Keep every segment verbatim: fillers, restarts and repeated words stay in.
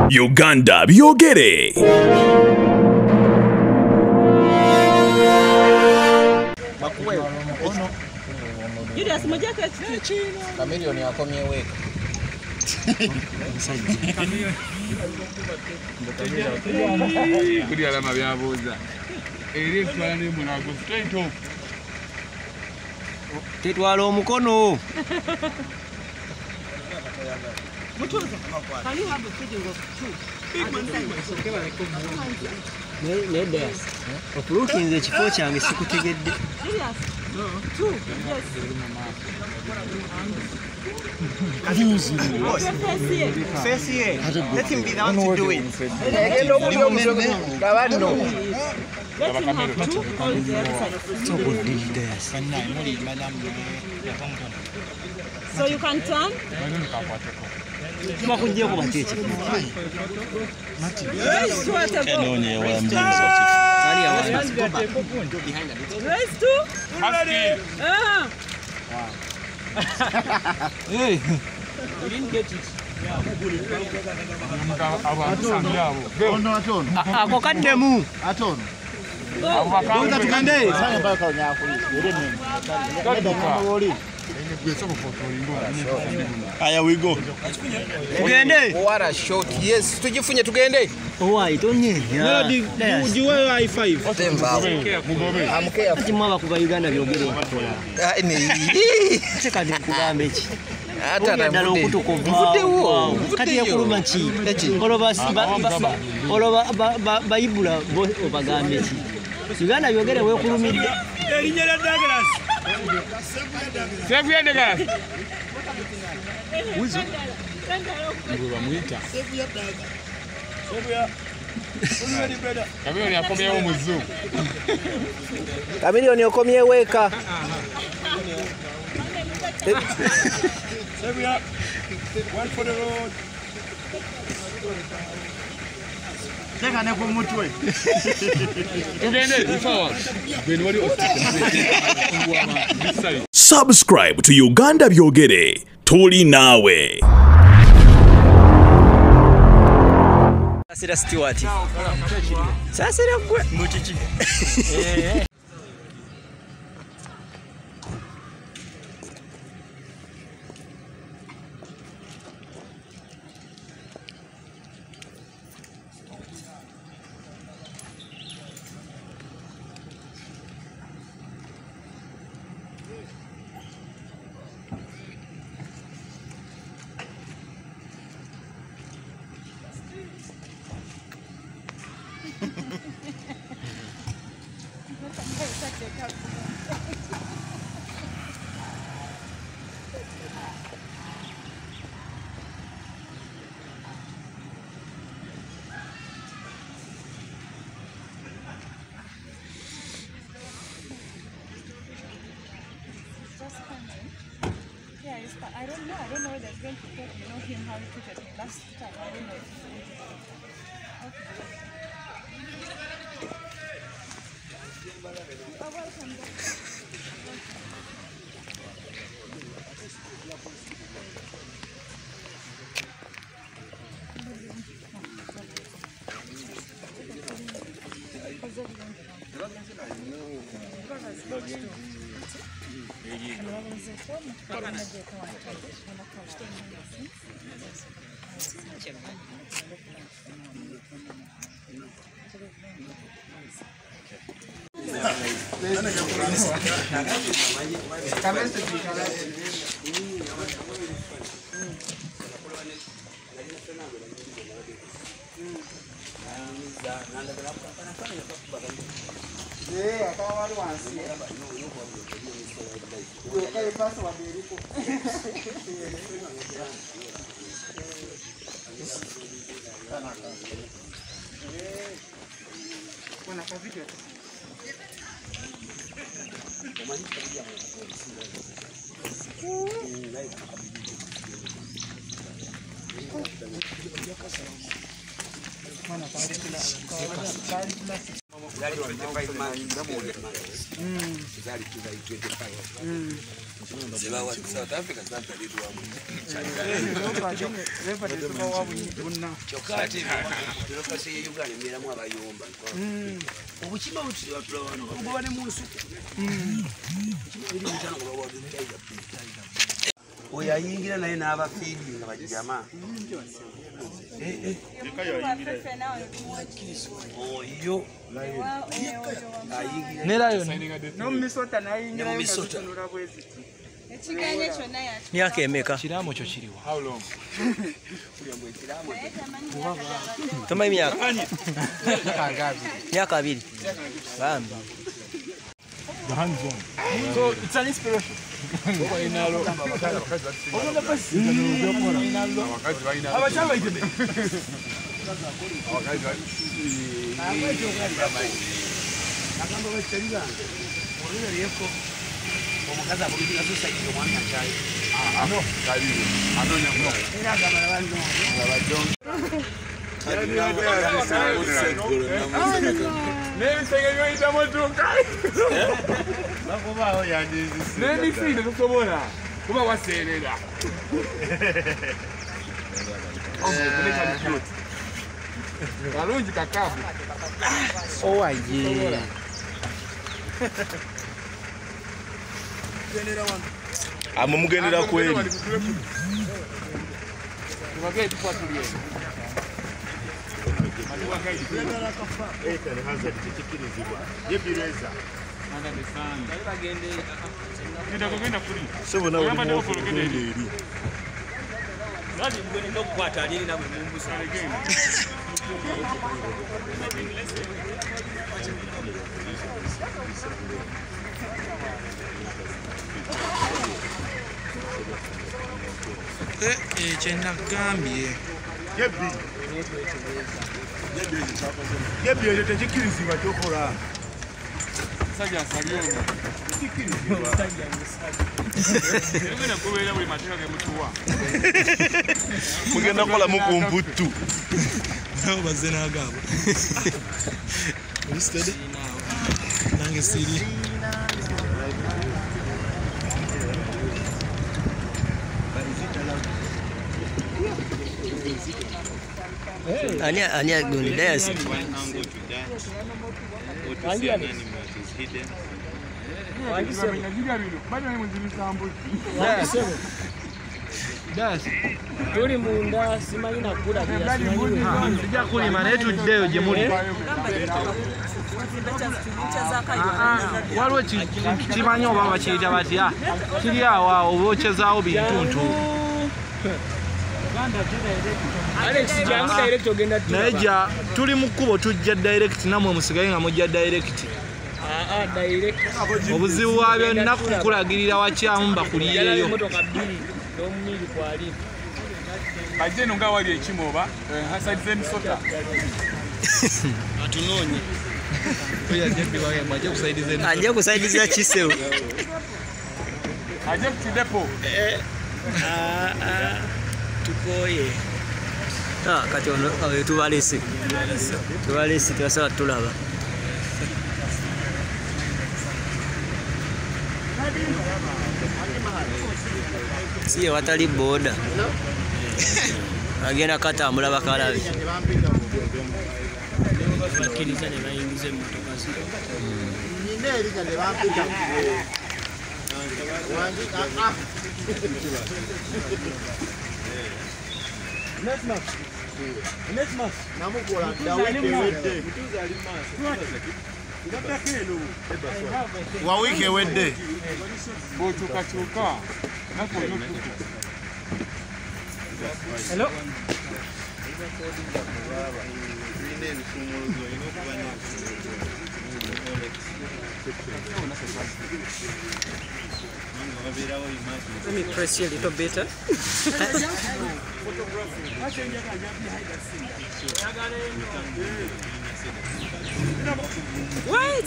Uganda byogere. Julius mujaka kichi kamilioni yakomye weka kuri alama byabuza eri twala ne munago straight off tetwala omukono mutuza. Can you have a feeding of two? ne ne des okurukinze kifo kyange sikutegedde. Julius no two yes Face here. Let him be the one to do it. let him have two on the other side of the so you can turn. Bakujje ko bateche. Raise two at a go. Raise two. Ah. Hey. You didn't get it. Ako kaddemu. Atono. Ndoza tukande. Aya we go. Tugende. What a shot. Yes, tujifunye tugende. Why tonye? Melody, ujiwe high five. Temba. Amke Ati mwa kuva Uganda byogere. Ah ne. Cheka ndi kugambe ki. Hata na ndalo kutukuva. Mvude wo. Kati ya kuluma ki. Oloba oloba bayibula bo obagambe ki. Uganda byogere we kulumidde. erinyera Douglas Sevu ya Douglas Wizo Nguru bamuita Sevu ya Douglas Sevu ya Kamilioni yakomyewo muzungu Kamilioni yakomye weka Sevu ya one for the road Cheka ne ku mutwe. Tugende forward Ben wali obstacle Subscribe to Uganda byogere. Tuli nawe. Sasa Stewart. Sasa gwe muchichi. Eh. I don't know. I don't know whether it's going to take, you know, him how he treated me last time. I don't know if it's going to take. Okay. Oh, welcome. zali twenty-five months mm zali twenty-five mm zibawa South Africa zantaliwa mu chokati tulokase ye Uganda miramu abayomba mm obuchima buti watulawano ubone munsu mm ili mutano kwa wadu oya yingira naye naba feeding nga bajama eh eh oyo nelayo no misota na yingira misota ekiganye kyonna ya myaka emeka kiramo kyo kiriwa how long tamanyi myaka myaka abiri bambi the hands on so it's an inspiration inalo ogenda pasi inalo wakazi baina abachanga itende wakazi akamba bachanga olina liyeko omukazi abulira so saidi omwana chayi ah no kalibu anonya mno era gama nabantu abajong Nemi sege ita motuka bakubaho yandizi nemi sinde tusobona kuba waserera kalungi kakabu owaye amugendera kweli tubage tufuatilie Eka ni hazard kikikirizibwa yebireza nanda besanga bagende nda kugenda kuri sebo nawe ni kugenda eri nadi mgeni ndo kukwata alini na Mungu sana genda eh eh chenda gambie yebi yebi yebi tekikirizibwa kyokola sajja saliono tekikirizibwa sajja musajja ngena kubeera buli mateeka ge mutuwa mugenda kola mukumputu nabo bazena agabo steady nange siri ani ani agoni dayas tuli munda simanyi nakula sija kulima naye tuddeyo gye muli waliwo kimanyi oba bakiyita batya kiri awo obokyezaawo bintuntu naye ja tuli mu kkubo tujja direct namwe musigaye nga mujja direct obuzibu bwa byonna kukulagirira wakyamu bakuliyeyo bajje no nga wali ekimoba hasadi zemisota atunoonye ajja kusaidiza kisewo ajja kukidepo tukoye kati ono tubalese tubalese tubasaba tulaba siye watali boda agenda katambula bakalabe bakiriza ne bayingiza emmotoka Next month. Next month. Namukola daweke wa wiki wedde botuka chuka nako yotuka hello let me press you a little better. What?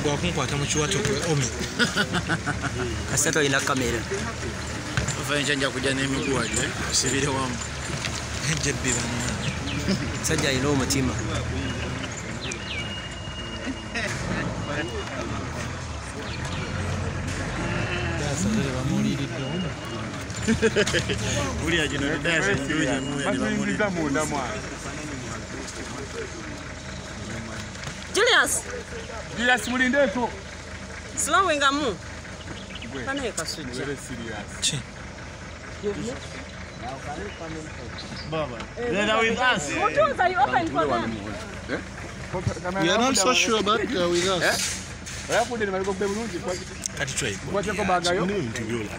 wakunkwata mu kiwato kwe omi. Kasita ina kamera. Vanja nja kujja n'emiguwa gye sibire wamu. Ejje bbira nna. Sajja ina omutima. Dasale bamuliridde omu. Uli ajino dasa njoje muya ne bamuliridde munda mwana. Julius. Julius mulindeko. Slowing amu. Kana ekasujja. Very serious. Chi. Baba. Then are with us. What tools are you open for them? We are not so sure about uh, with us. Eh? Yakude ne baliko kube bulungi kwa Kati try. kwache ko bagayo. Ni muntu byola.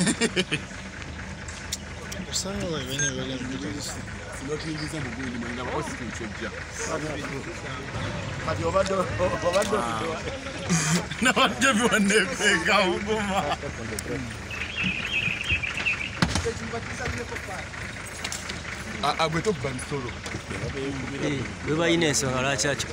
Sana la vene vele because Sinokuyingiza mu gwini mwenda osiki chojja. kati obado obado. Na watu bioneka ngoma. Agwe to ban solo. Eh, we bayina ensonga chacho.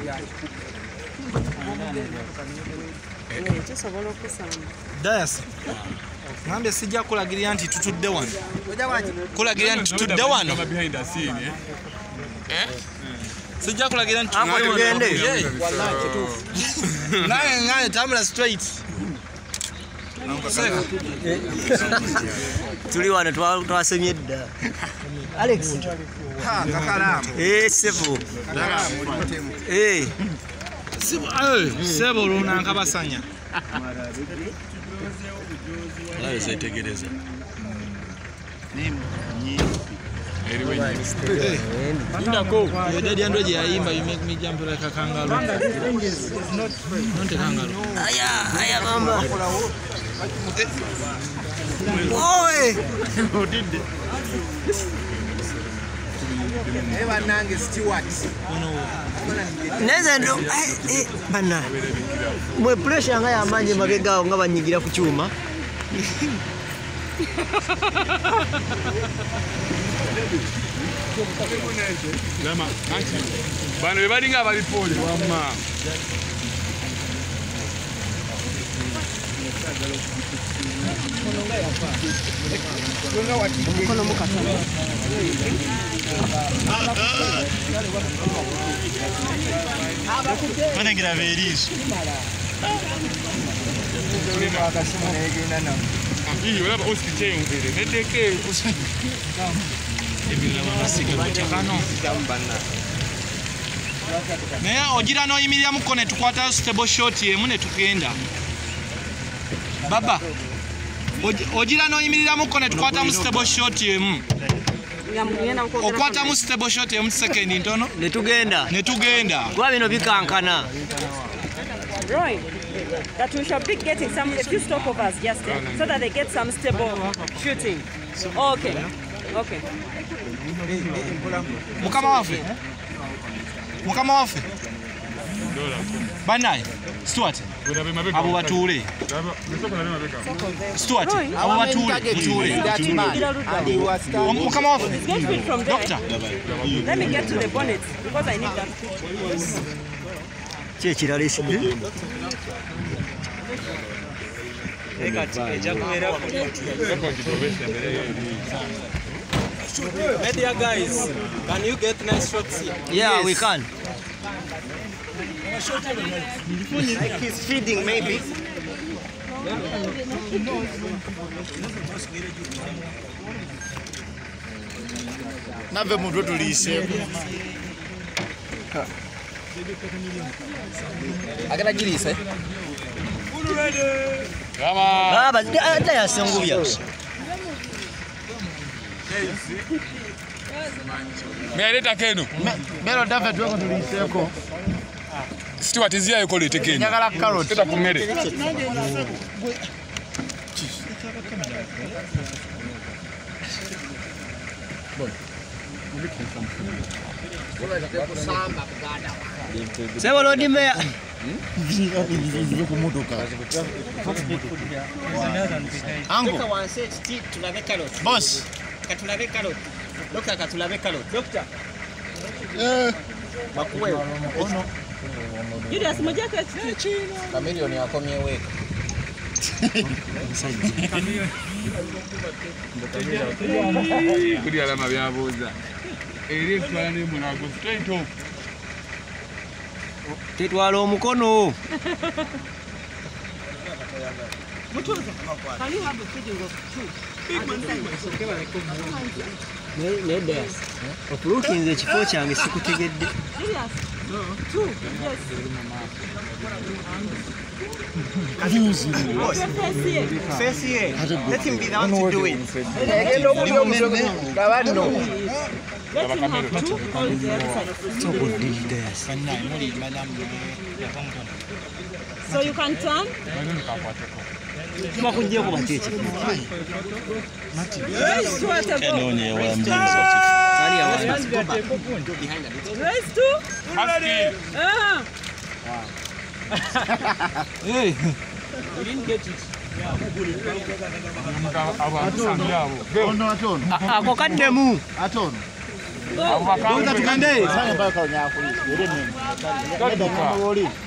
Eh, kisobola okusanga. Dayas. Ngambe sijja kulagirira nti tutudde wano. Kulagirira nti tutudde wano. Behind the scene, eh? Eh? Sijja kulagirira nti Ako tugende. Wallahi kituufu. Naye ngane tambula straight. Tuli wano twasemye dda. Alex. Ha, kakalamu. Eh, sefu. Eh. Sebo, eh, sebo lunanka basanya. Lawe saitegereza. Nimu nyi. Nda ko. Yo daddy ando je ayimba you make me jump like a kangaroo. Not not a kangaroo. Aya, aya mama. Oi. Udinde. Ewa nange Stewart. Neza ndo eh bana. Mwe pressure nga yamanje mabega nga banyigira ku cyuma. Lama, anti. Bano bebalinga abalipoli wamma. Mukono mukata. Mana ngira veriso. Iyi wala oski cheyo ngere. Nedeke. Ebira banasiga batekano. Naye ogira n'oyimirira mu kone tukwata stable shot yemu ne tugenda. Baba. Ogira n'oyimirira mu kone tukwata mu stable shot yemu. Okwata mu stable shot yemu second ntono. Ne tugenda. Ne tugenda. Kwa bino bikankana. Roy, that we shall be getting some a few stopovers just uh, so that they get some stable shooting. Okay. Okay. Mukama wafe. Mukama wafe. Banai. Stuart. Abo batule. Stuart. Abo batule. Batule. Mukama wafe. Doctor. Let me get to the bonnet because I need that. Che kiralishide. Media guys, can you get nice shots here? Yeah, yes. We can. Like he's feeding maybe. Nave muntu tulise. Agana girisa. Kama. Baba, hata yasengubya. Meleta kenu. Mero David twako tuliseko. Stewart zia yuko lete kenu. Nyagala carrot. Teta kumere. Sebo lodi meya. Ango. Boss. Katulave carrot. Doctor katulave carrot. Doctor. Eh. Bakuwe. Ono. Julius mujja kati. Chameleon yakomyewo eka. Kuli alama byabuuza. Eri twala ne munago straight off. Tetwala omukono. Can you have a feeding of two? Nedda. Okulukinze ekifo kyange sikutegedde. Julius. Two. Yes. Face here. Let him be the one to do it. Agenda okulya omusolo gaba nno. Let him have two on the other side of the So you can turn. Makujja ko batete. Raise two at a go. Tani awana. Raise two. Ah. Hey. We didn't get it. Ono atono. Ako kaddemu. Atono. Bonza tukande. Sanga mpaka onyakulisa. Ere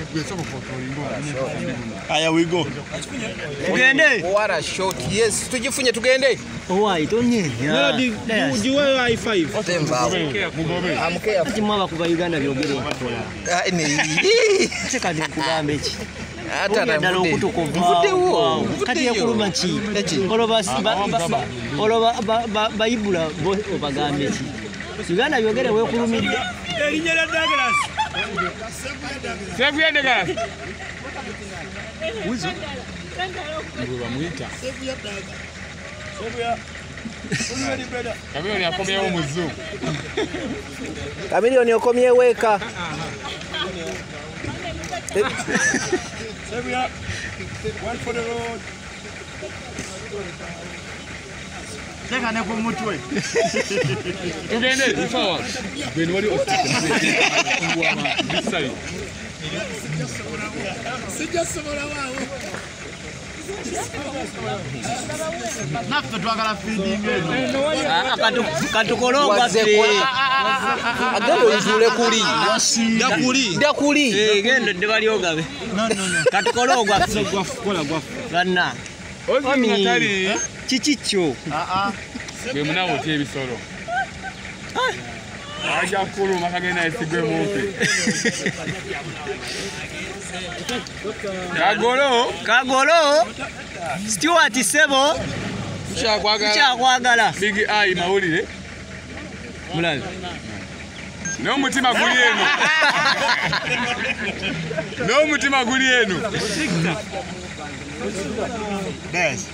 Aya we go. Tugende. What a shot. Yes, tujifunye tugende. Owai tonye. Melody, ujiwe high five. Temba. Amke Ati mwaba kuva Uganda byogere. Ah ne. Cheka ndi kugambe ki. Ata na Dalo kutukova. Mvudewo. Kati ya kuluma ki. Oloba oloba bayibula bo obagambe ki. Uganda byogere we kulumidde. Erinnya lya Douglas. Sefu ya Douglas. Wizo. Ngo bamuita. Sefu ya Douglas. Sefu ya. Ulwedi brother. Chameleon yakomyewo muzu. Chameleon yakomyewo eka. Sefu ya. One for the road. Teka ne ku mutwe. Tugende sawa. Gwe wali ostike. Ngwama bisai. Sijja sobola waawo. Naffe twagala feeding eno. Akatu katukolonga fe. Agendo izule kuli. Ndakuli. Ndakuli. Eh gendo ndebali ogabe. No no no. Katukolonga fe. Kola gwafu. Ganna. Ozi natali. Chichicho. Ah ah. Gwe munawo tie bisolo. Aja kulu makagena esigwe mupe. Kagolo, Kagolo. Stuart Sebo. Chakwagala. Chakwagala. Big Eye mawulire. Mulabi. No mutima guli eno. No mutima guli eno. Yes.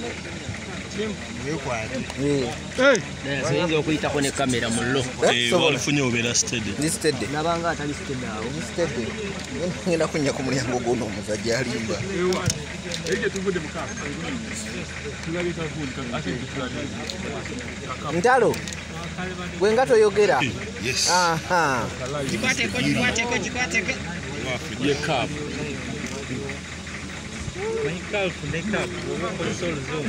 Eh, nze okuyita ko ne kamera mullo. Eh, walifunye obera steady. Ni steady. Nabanga atali steady awo. Ni steady. Ngenda kunya ku mulyango guno omusajja alimba. Eje tuvude mukaka. Tulabita fundi kaka ate tulabita. Ntalo. Gwe ngato yogera. Yes. Aha. Jikwate ko jikwate ko jikwate ko. Ye cup. Michael make up. Wo solo zone.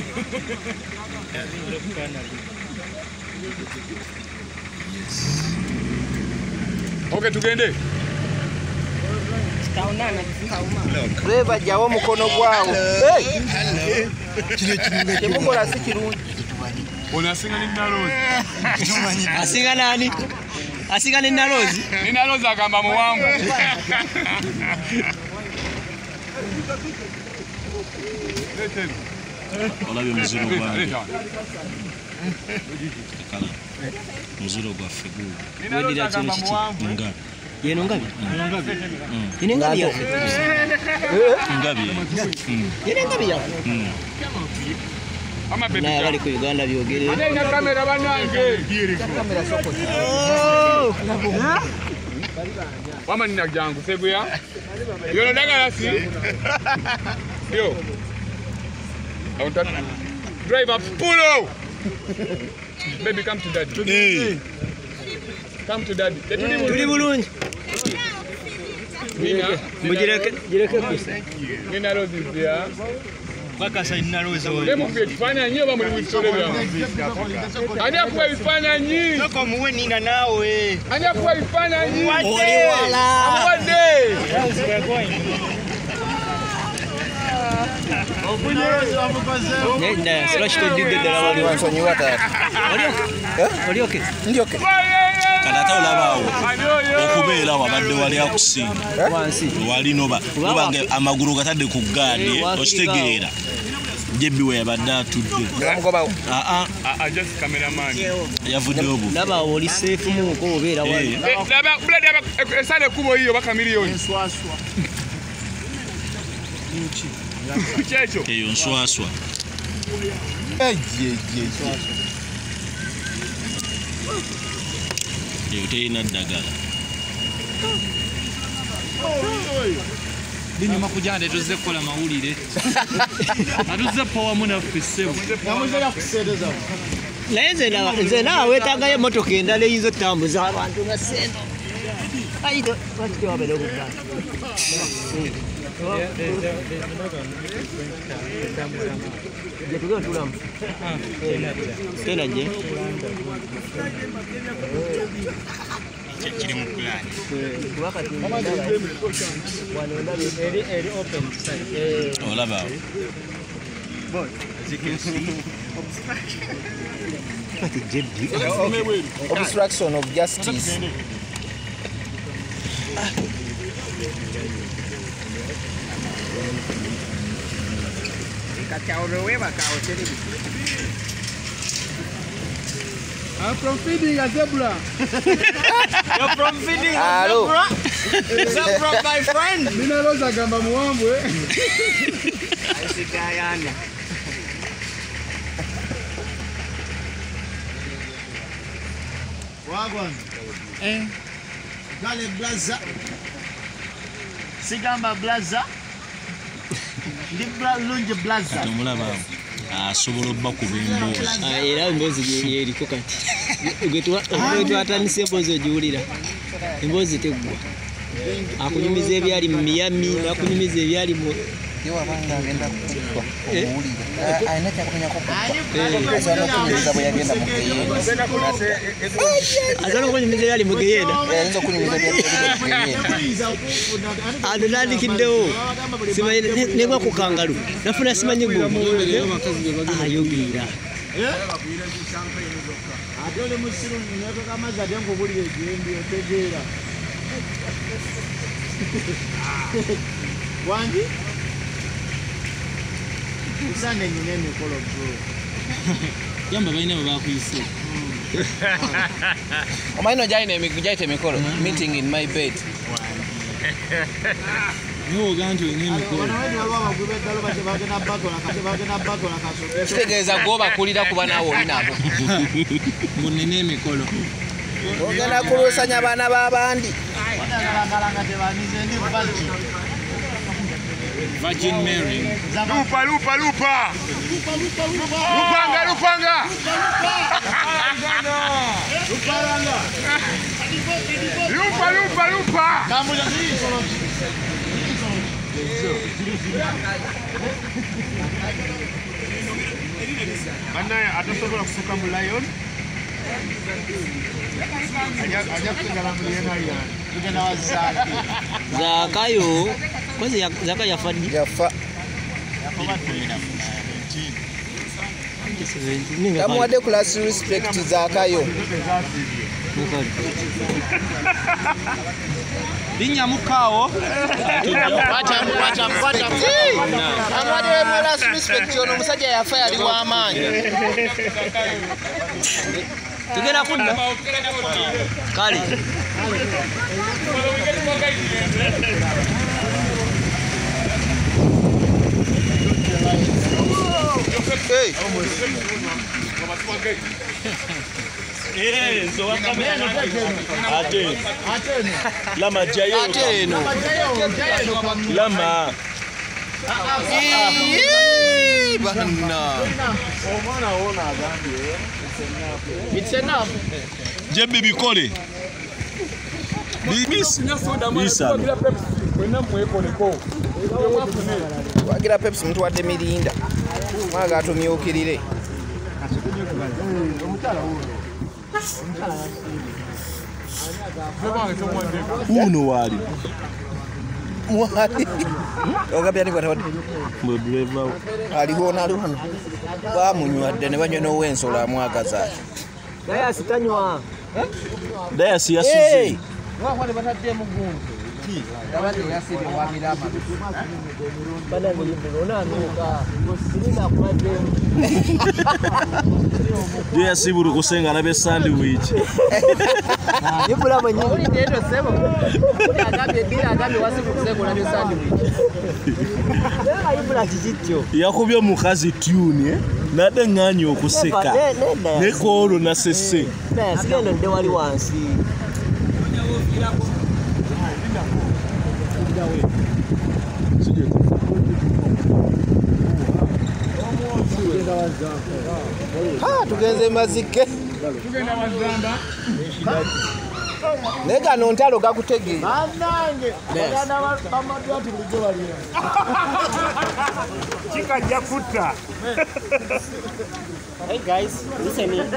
Okay, tugende. Leba jawo mukono gwawo. Hey. Kile kile. Kemukola si kirungi. Onasinga ni Nalozi. Asinga nani? Asinga ni Nalozi. Ni Nalozi agamba muwangu. Olabye muziro gwange. Kala. Muziro gwa fegu. Wedira kino kiki? Nga. Yeno ngabi? Ngabi. Yeno ngabi ya. Ngabi. Yeno ngabi ya. Ama baby. Na bali ku Uganda byogere. Ane na kamera banange. Kamera soko. Oh! Wama nina jangu sebu ya. Yo Douglas. Yo. I want that driver pull. Baby, come to daddy. Hey. Come to daddy. Tuli bulungi. Nina. Mujireke jireke kusa. Nina Rose is there. Bakasa inaloza wewe. Demo pia tufanya nyewe ba muri bitore bya. Ani akuwa bifanya nyi. Noko muwe ninga nawe. Ani akuwa bifanya nyi. Oli wala. Amade. Nenda slash to digga dala wali wansonyi wata. Oli okay. Ndi okay. Kanata olabawo okubeera wabadde wali akusinga wansi wali noba nobange amaguru gatadde ku gaadi okitegeera jebbi we yabadde atudde aa a just cameraman yavudde obu laba oli safe mu ko obeera wali laba blade aba esale kubo hiyo baka milioni nswaswa nchi checho eyo nswaswa ejeje eyo teyina ddagala binyuma kujande tuze kukola mawulire atuze powa muna fissebo naye nze naawe weetagayo emmotoka endala eyinza otambuza abantu nga sente ayido lwaki wabeera okugamba gye tugenda tulamu tena gye kiri mu pulaani olabaawo obstruction of justice. I'm from feeding a zebra. You're from feeding a zebra? Is that from my friend? Minaloza gamba muwambwe. Aisikayana. Wagwan. Eh. Gale blaza. Sigamba blaza. Ndi lunje blaza. Tomulaba. Asobola okubakuba emboozi. Era emboozi yeriko kati. Gwetwatanisa emboozi ogiwulira. Emboozi teggwa. Akunyumiza ebyali mu Miami, akunyumiza ebyali mu Yewabanga agenda kukuba omuwulire ayina kyakumenya kukuba asobola okunyumiza bwe yagenda mu Geyena asobola okunyumiza ebyali mu Geyena ayinza okunyumiza ebyali mu Geyena atutandikiddewo negwa ku kangalu nafuna simanyi gwe ayogeera ate oli musiru netoka amazzi ate nkubulira egendi otegeera wangi usane nyine emikolo bro yamba balina bwe bakuyise omanyi gyayita emikolo meeting in my bed nowoga nti olina emikolo kitegeeza gwobakulira kuba naawe oli nabo munina emikolo ogenda kulusanya abaana b'abandi Virgin Mary. Lupa, lupa, lupa. Lupanga, lupanga. Lupa, lupa, lupa. Banaye atasobola kusuka mu lion. Zakayo kozi Zakayo yafadi yafa kamuwadde class respect Zakayo binya mukawo kamuwadde class respect ono omusajja yafa yali w'amaanyi tugenda kudda kale hey eh so wakamera ate lama jayo ate no lama eh bana omwana wona agambye it's enough jebbi bikole bibisa Bisa. Kwenda mweko neko. wagira Pepsi mtu wadde mirinda mwaga atumyukirire uno wali mwali ogabya ni bwatawadi mwe driver aliho nali hano bamunywadde ne banywa n'owensolo amwagaza naye asitanywa daya si yasuze Mwahwale batadde mugundu. Ki? Abadde yasebe wa mirama. Bana nilibona nuka. Sirina kumadde. Daya si buru kusenga na be sandwich. Yibula manyi. Uli ndeto sebo. Uli agabe bila agabe wasibu kusebo na be sandwich. Dera yibula chichicho. Yakubye mukazi tune eh. Nade nganyo okuseka. Ne kolo na sese. Daya sigeno nde wali wansi. Ha tugenze mazike tugenda mazamba nega nontalo gakutegeye Banange baganda bamadwati bulijo balira chikajja kutta Hey guys, listen in.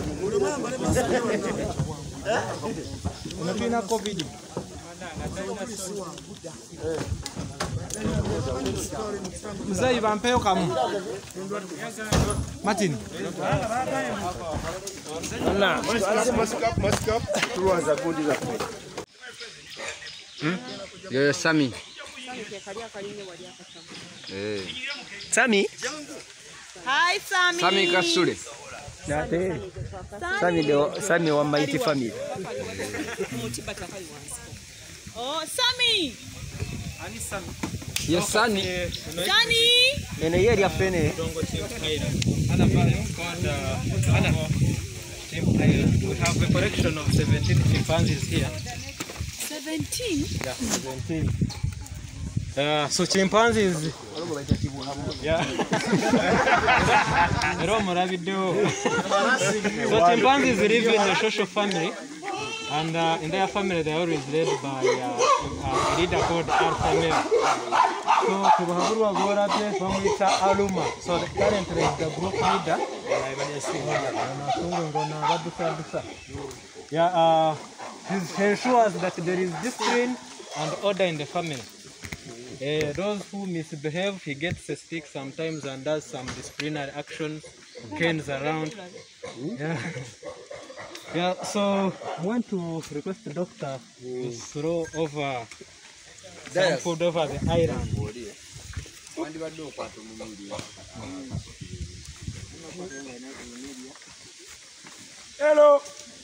Unapina covid. Mzai bampeo kamu. Martin. Nah, mask up, mask up. Tuanza kundi la. Hmm? Yo Sami. Eh. Sami? Hi Sami. Sami Kasule. Nate. Sami do Sami wa Mighty Family. Oh, Sami. Ani Sami. Yes, Sami. Sami. Ene yeri ya pene. Ana bayo called Ana. We have a collection of seventeen chimpanzees here. seventeen? Yeah, seventeen. Uh, so chimpanzees. Yeah. So chimpanzees live in a social family, and uh, in their family they are always led by uh, a leader called alpha male. So Kubahaburu Agora Famita Aluma. So the currently is the group leader. Yeah, uh, this ensures that there is discipline and order in the family. Uh, those who misbehave, he gets a stick sometimes and does some disciplinary actions, canes around. Yeah. Yeah, so I want to request the doctor to throw over some food over the island. Hello.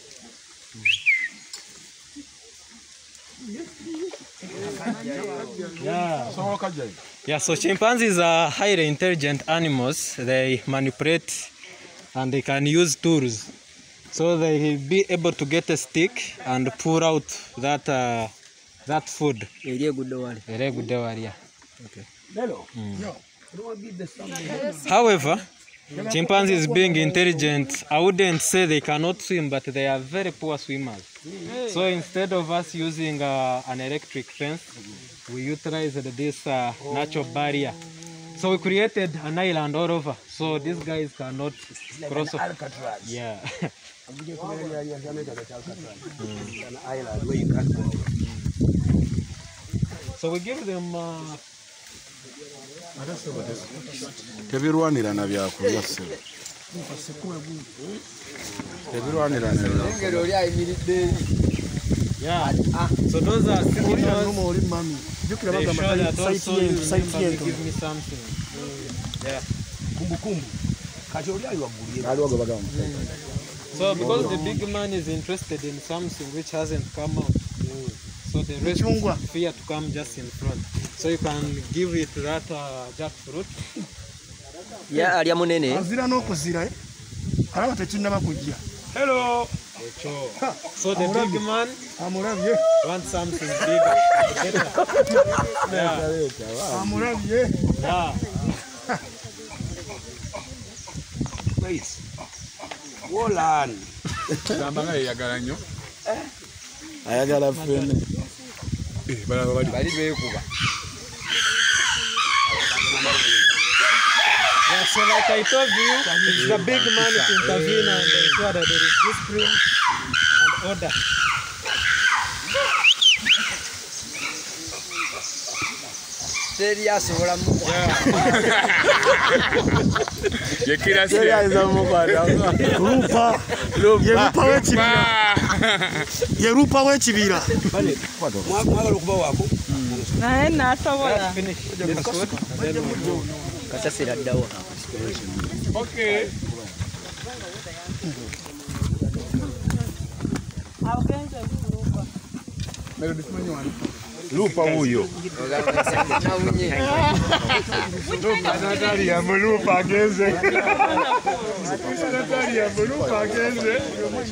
Yeah. Yeah, so chimpanzees are highly intelligent animals. They manipulate and they can use tools. So they will be able to get a stick and pour out that uh, that food. Eri egudde Eri egudde wali. Okay. Mm. However, chimpanzees being intelligent, I wouldn't say they cannot swim, but they are very poor swimmers. So instead of us using uh, an electric fence, we utilized this uh, natural barrier. So we created an island all over. So these guys cannot like cross. An Alcatraz. Yeah. Mm. An island where you can't go. So we give them. Uh, Tebirwanira na byakulya ssebo. Tebirwanira na byakulya. Yeah. So those are signals. They show that also you can give me something. Yeah. Kumbukumbu. So because the big man is interested in something which hasn't come out, so the rest fear to come just in front. So you can give it that uh, jackfruit. Yeah, alya munene. Azira n'okuzira eh. Alaba tekinnaba kujja. Hello. So the big man amulabye wants something bigger. Yeah. Amulabye. Yeah. Please. Wolan. Sambanga yagala nnyo. Ayagala fene. Eh, bala bali. Bali beekuba. so like I told you, it's the big man to intervene and ensure that there is discipline and order. Serious, what I'm Yekira serious. Rupa. Yerupa wechibira. Yerupa wechibira. Mwagala okuba wako. Naye nasobola. Kasasira ddawo. Okay. Lupa huyo. Natalia mulupa ageze. Natalia mulupa ageze.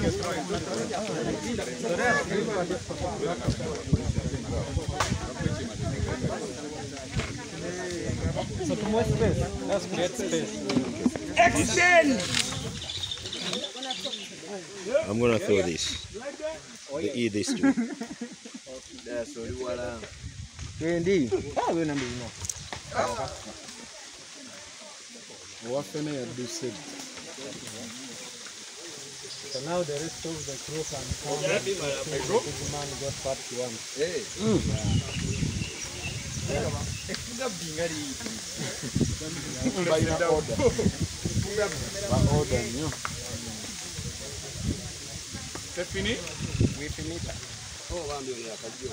So to more space, let's create space. Extend! I'm gonna throw this. They eat this too. That's what you want. Wendy. Ah, we number no. What can I do? So now the rest of the crew can come. The man got what he wants. Hey. C'est fini? We finish. Oh, wambi ya kajio.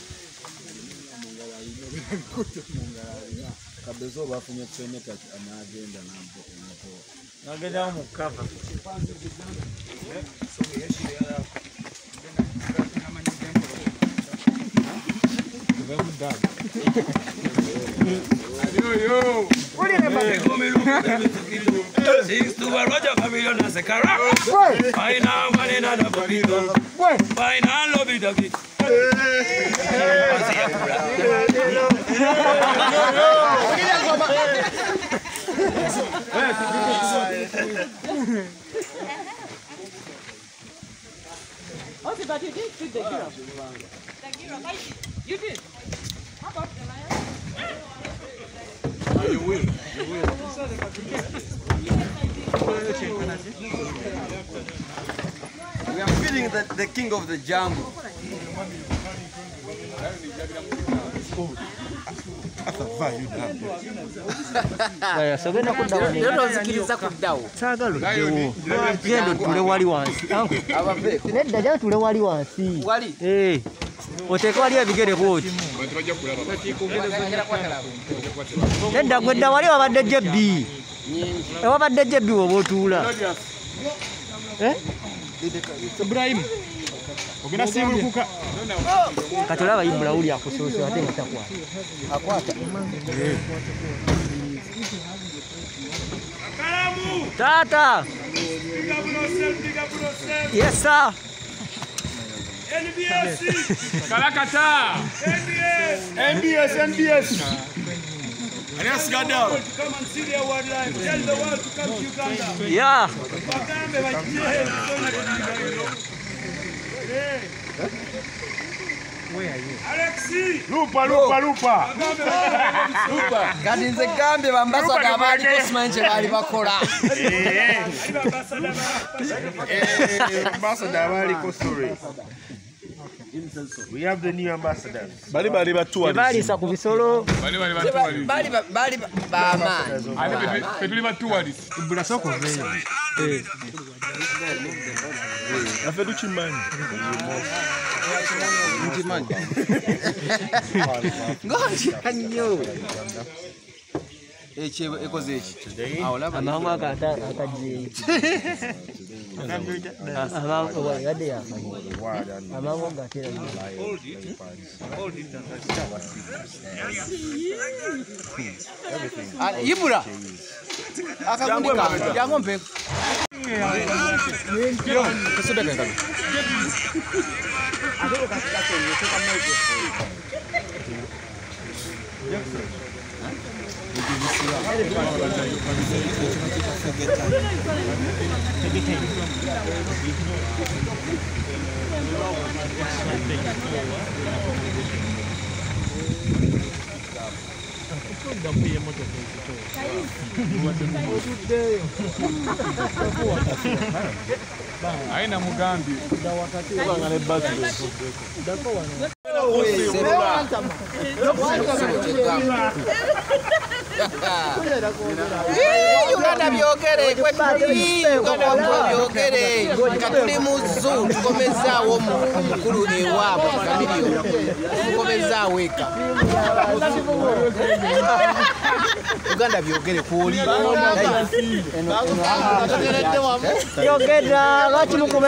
Kabezo bafunye tsemeka amagenda nambo napo. Nagenda mu cover. Vamos dar. Yo yo. Uli ne ba komelo. Six to a Roger Pavilion na sekara. Final money na na Pavilion. Final lobby doggy. Okay, but you didn't feed the giraffe. The giraffe, I did. You did. How about the lion? You will. You will. We are feeding the, the king of the jungle. Aya sogenda kuddawo. Ndio nzikiriza kuddawo. Saagala oddewo. Genda tule wali wansi. Abave. Nedda jana tule wali wansi. Wali. Eh. Oteeka wali ebigere bwoti. Nedda gwe dda wali wabadde jebbi. Ewabadde jebbi woba otuula. Eh? Ibrahim. Ogenda simbulukuka. Kati olaba Ibula uli akusoose ate nga takwata. Akwata. Tata. Yes sir. N B S. Kalakata. N B S. N B S. Yes, God down. Come and see their wildlife. Tell the world to come to Uganda. Yeah. Where are you? Alexi. Lupa, lupa, lupa. Lupa. Kati nze gambye bambasada abaali kosimanche baali bakola. Ambassador abali ko sorry. We have the new ambassadors. Bali bali batuwa. Bali sa ku bisolo. Bali bali batuwa. Bali bali ba man. Ate petuli batuwa. Ibula soko vile. Eh. Afe du chimani. Chimani. Ngoji kanyo. Eche ekoze echi. Awolaba. Amanga akata akaje. Amanga wa yade ya. Amanga ngatera. Ah, Ibula. Akakundi ka. Jango mpe. Yo, kesudah kan kami. Aduh, kasih kasih ini kita mau itu. Aina mugambi. Uganda byogere Uganda byogere katuli muzu tukomezaawo omukulu ewaabwe kamilio tukomezaawo eka Uganda byogere kwoli yogera lwaki mukube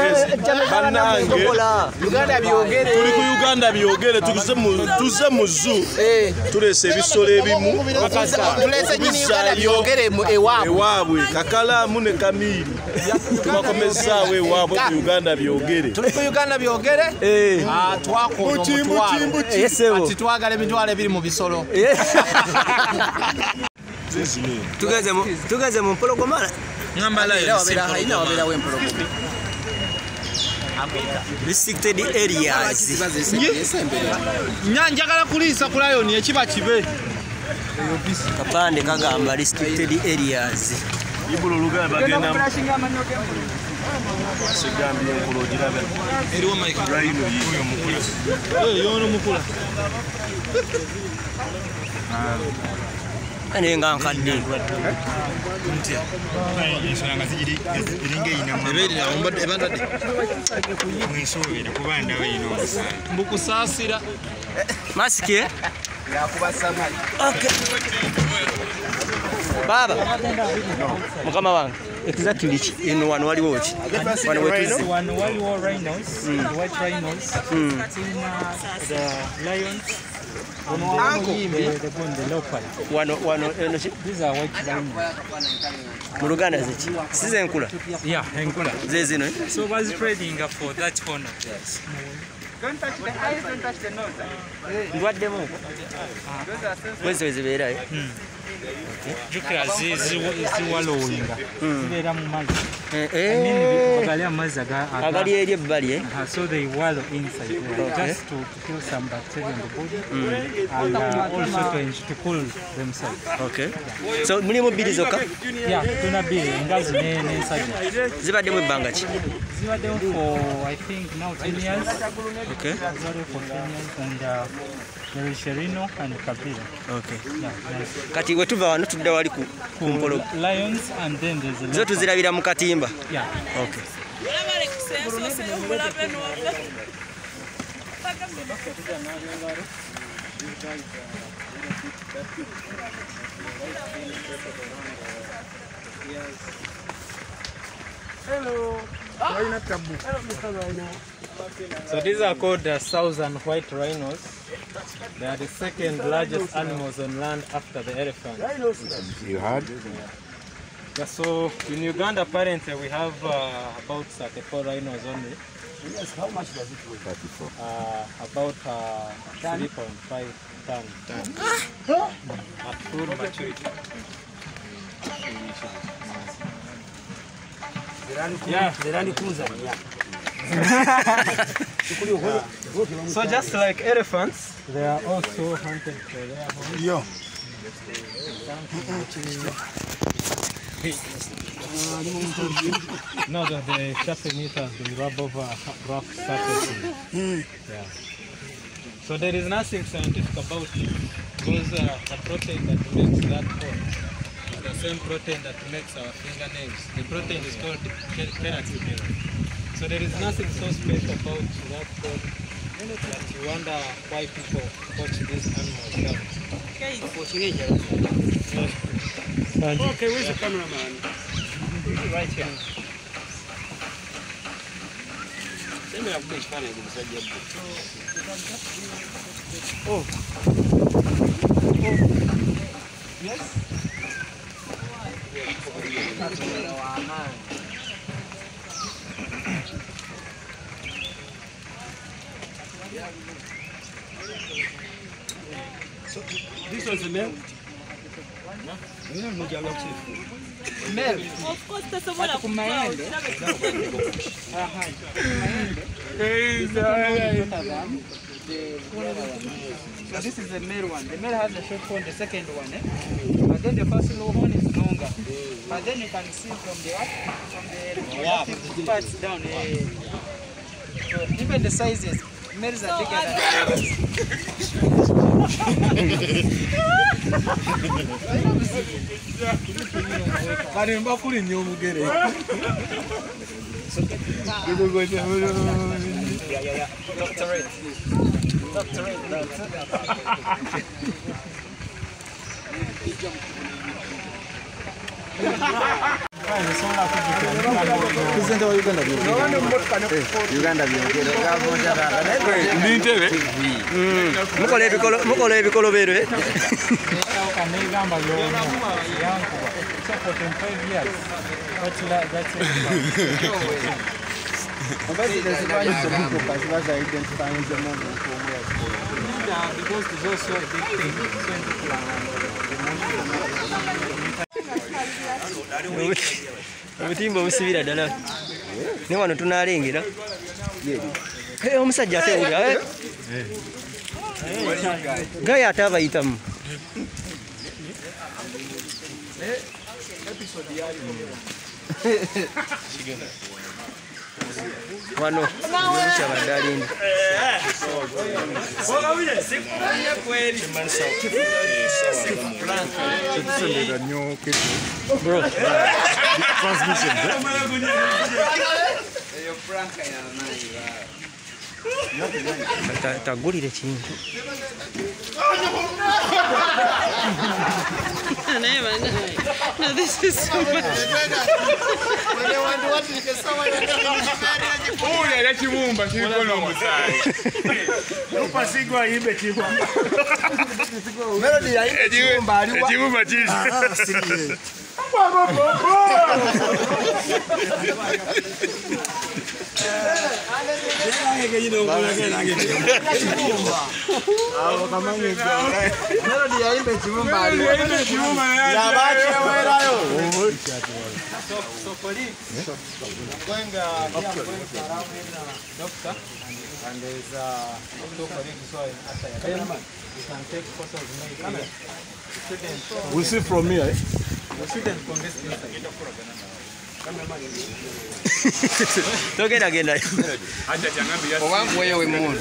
Uganda byogere tuli ku Uganda byogere tukuze mu tuze mu zoo tulese ebisolo ebimu tulese nyini Uganda byogere ewaabwe ewaabwe kakalamu ne kamiri tubakomezaawo ewaabwe ku Uganda byogere tuli ku Uganda byogere ah twakona omutwalo ati twagala emitwalo ebiri mu bisolo tugeze mu tugeze mu mpologoma ngamba la wabera haina wabera we mpologoma restricted areas nyanjagala kulisa ku lion ekiba kibe kapande kagamba restricted areas ibulu lugaba bagenda sigambye nkulogirabe eriwo mike rhino yiyo mukula eh yono mukula ane nga nkadde ntia nsona nga zigiri iringe ina eberi ombadde ebandadde mwisoobera kubanda we ino mbukusasira maski yakubasama okay baba mukama wange exactly eno wano waliwo ki wano wetuzi wano waliwo rhinos the white rhinos the lions wano wano eno ki these are white rhinos mu Luganda ziki size enkula yeah enkula zezino so was trading for that honor yes. Don't touch the eyes, don't touch the nose. ndwaddemu wezi wezibeerayo jukira ziwalowinga zibeera mu mazzi agali amazzi agali eri ebbali so they wallow inside there just to kill some bacteria in the body and uh, also to, to cool themselves. Okay. So mulimu bbiri zokka? Yeah, tuna bbiri engazi n'ensajja. Zibaddemu ebbanga ki? Zibaddemu for I think now ten years. Okay. Zibaddemu for ten years and uh, there is Sherino and Kabila. Okay. Yeah, nice. Kati we tuva wano tudda wali ku mpolo lions and then there's a zo tuzirabira mu katimba. Yeah. Okay. Hello. So these are called the southern white rhinos. They are the second largest animals on land after the elephant. You heard? Yeah, so in Uganda apparently we have uh, about thirty-four rhinos only. Yes, how much does it weigh? thirty-four. Uh, about uh, three point five tons. At full maturity. Yeah, so just like elephants, they are also hunted for their homes. Yo. No, the, the sharpen meat has been rubbed over rough surfaces. Mm. Yeah. So there is nothing scientific about it because uh, the protein that makes that bone is the same protein that makes our fingernails. The protein is called keratin. So there is nothing so special about that bone that you wonder why people watch these animals down. Okay, where's the cameraman? Right here. Oh. Yes. So this was the male. Male. Of course, that's a lot of my So this is the male one. The male has a short horn, the second one, eh? But then the first low horn is longer. But then you can see from the up, from the reproductive parts down. Eh? So even the sizes, males are bigger than Doctorate. Doctorate. President wa Uganda Uganda Ndintebe mukola ebikolo mukola ebikolo bero eh kanegamba yona yanku for twenty-five years but that's it. But there's one of the people as well as identifying the moment from where because there's also a big thing obutimba obusibira ddala ne wano tunaalengera omusajja ate uli gaye ate abayitamu wano kyabadde alinda tagulire kintu No, this is so much. Oh, yeah, that's your womb, but you're going on with that. No, Pasigo, I bet you. Melody, I bet you. So, so colleagues, going uh, here, I'm going to around with uh, doctor, and there's uh, also colleagues who are after them. You can take photos maybe. We see from here. Eh? The students from this inside. togenda genda owangu wewe mmoja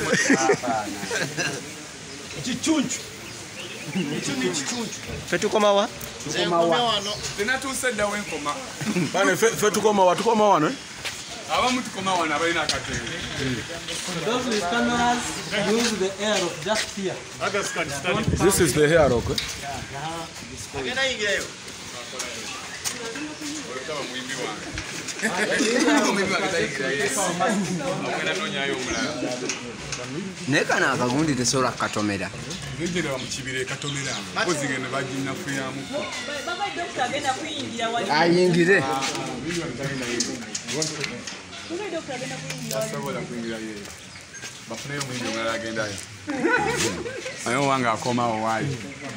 ekichunchu ekyo ni ekichunchu fe tukoma wa tukoma wano tenatuusedda wenkoma bane fe tukoma wa tukoma wano eh abamu tukoma wano abalina akatenge those with cameras use the air of just here. This is the hair rock. agenda ingireyo nekana akagundi tesobola katomera ngenjera mu kibire katomera mpozi gene baginafuyamu ayingire bafuneyo mwingi omulala agendayo aye wanga akomawo waayi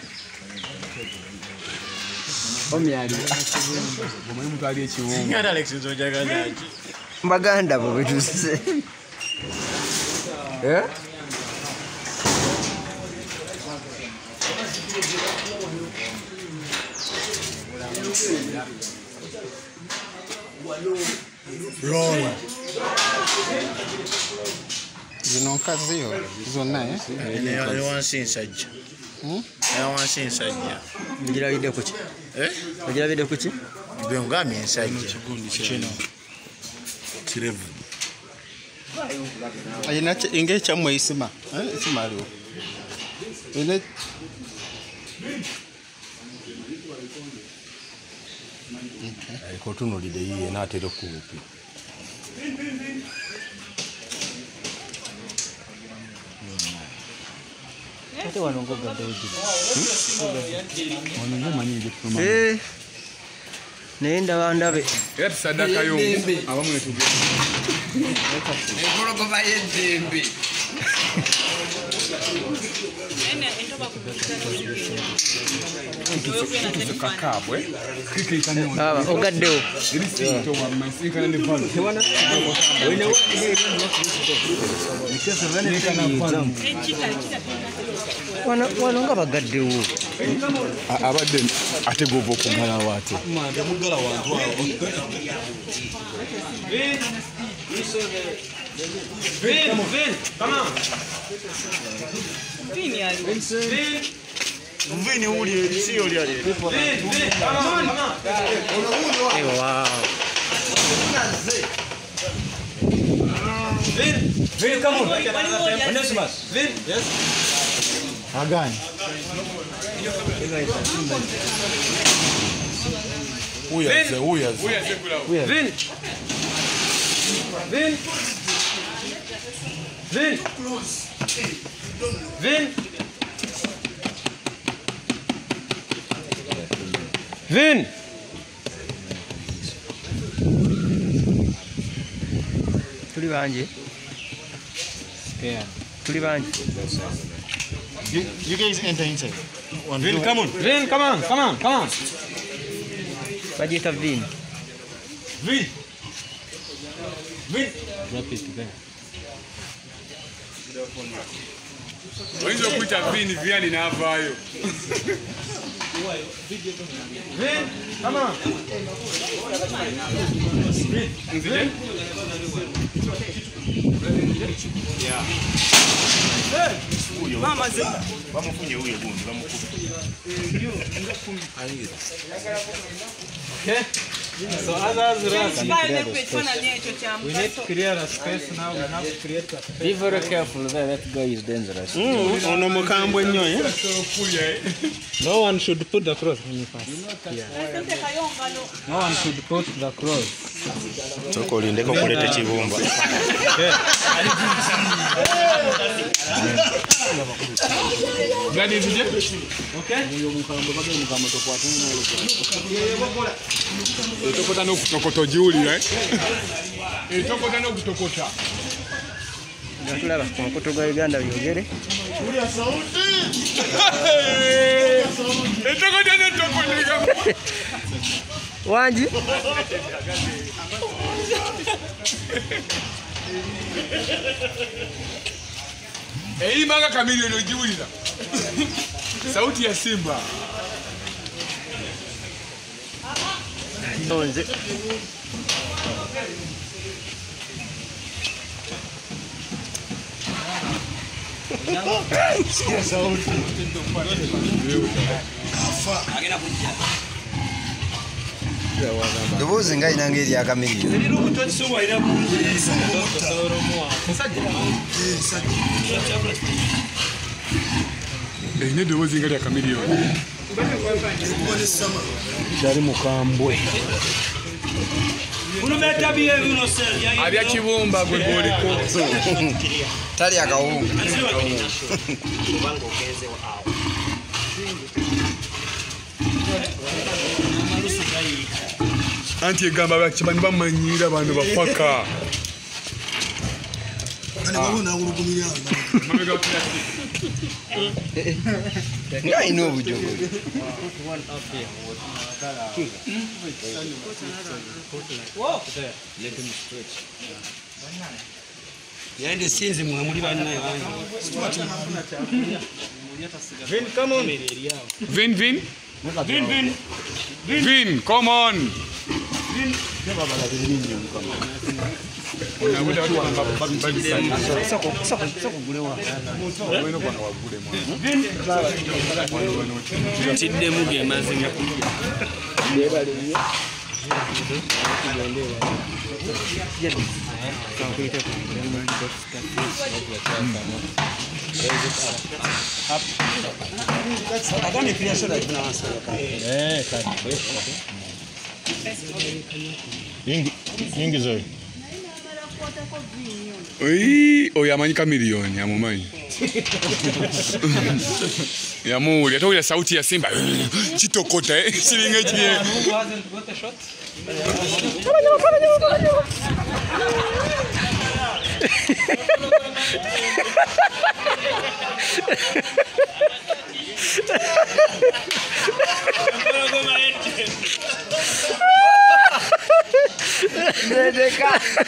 omyali omanyi muntu ali ekiwunga mbaganda bo betuse eh Roll. Zino nkaziyo zonna eh ne wansi nsajja ne wansi nsajja ngirabidde ku ki eh ngirabidde ku ki bwe ngamye nsajja kino kirevu ayina inge chamwe isima eh isima aliwo ene ko tunulide yiye natero kupi ate wano ngogadde ujja wano manyije kuma eh naye ndaba ndabe era tusaddaka yo abamwe tugenda ekologoba y'eddembe ogaddewo wano nga bagaddewo abadde ate gova okumalawo ate Vin, Vin, come on. Vin, yeah. Vin, Vin. Vin, uli, si uli ali. Vin, Vin, come on, come on. Hey, wow. Vin, Vin, come on. Onesimus. Vin, yes. Agani. Uyaze, uyaze. Vin. Vin. Vin. Vin. Vin. Tuli banji. Yeah. Tuli banji. You, you guys enter inside. One, Vin, two, come on. Vin, come on, come on, come on. Bajita Vin. Vin. Vin. Drop it there. Wenzo kuita Vin Viani na avayo. Vin, come on. Vin. Yeah. Hey. Mama ze. Bamufunye huyo gundi, bamukufa. Okay. So others rest. We need to create a space now. We have to create a space. Be very careful there. That guy is dangerous. Ono mukambwe nnyo eh. No one should put the cross when you pass. Yeah. No one should put the cross. Soko lindeko kuleta kibumba. Gadi zije? Okay? Etokota n'okutokota Julia eh? Etokota n'okutokota. Tulaba ku mukutu gwa Uganda byogere. Julia sauti. Etokota n'okutokota. Wanji. Ei manga kamilioni Julia. Sauti ya Simba. Onze. Sikia sauti. Dobozi nga inanga eri akamiliyo. Ine dobozi nga eri akamiliyo. Kyali mukambwe. Alya kibumba gwe gwoliko. Tali akawunga. Anti egamba bakimanyi bamanyira abantu bapaka. Nga ino obujogo. Yaende sinzi mwe muli bannaye. Vin, come on. Vin, Vin. Vin, Vin. Vin, come on. Vin. Tiddemu ge mazima. Nyingi zoe. Oi, oyo amanyi kamilioni amumanyi. Yamuwulira towulira sauti ya Simba. Kitokota eh siringa ekiye.